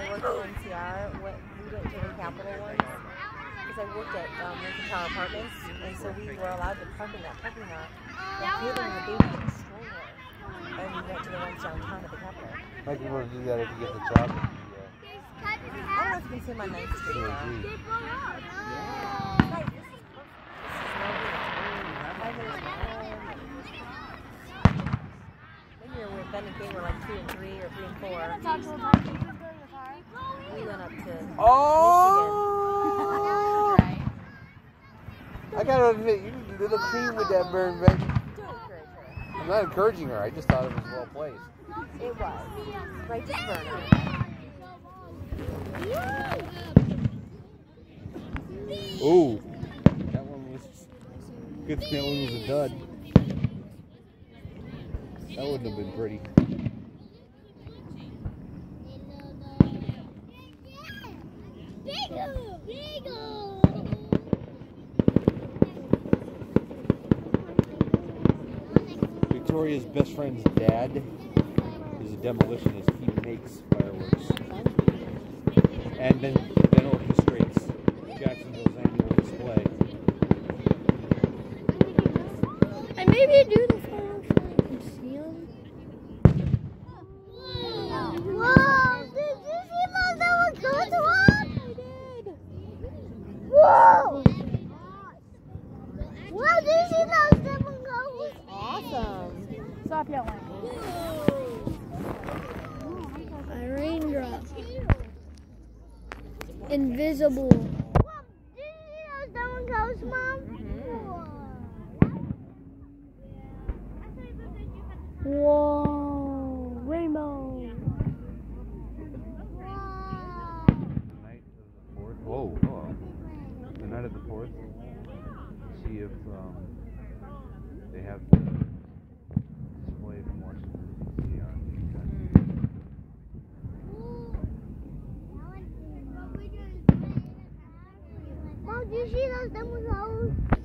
worked at NCR, we went to the Capitol once, because I worked at Lincoln Tower Apartments, and so we were allowed to park in that parking lot. And Caitlin and the baby in a stroller, and we went to the ones downtown at the Capitol. Might be able to do that if you get the job. I don't know if you can see my 9th Street now. When Ben and Kate were like 2 and 3 or 3 and 4. We went up to Michigan. I gotta admit, you did a little cream with that burn, baby. Don't encourage her. I'm not encouraging her, I just thought it was well placed. It was. Righteous burner. Ooh. That one was good thing that one was a dud. That wouldn't have been pretty. Victoria's best friend's dad is a demolitionist. He makes fireworks and then orchestrates Jacksonville's annual display. And maybe do the fireworks so I can see them. Whoa! Did you see those that were going to us? I did. Whoa! Whoa! Did you see those that were going? Awesome. Stop yelling. A raindrop. Invisible. Did you see those double ghosts, Mom? Whoa! Rainbow. Night of the 4th. Whoa, the night of the 4th. See if they have the display from Washington D.C. on. Mom, did you see those double ghosts?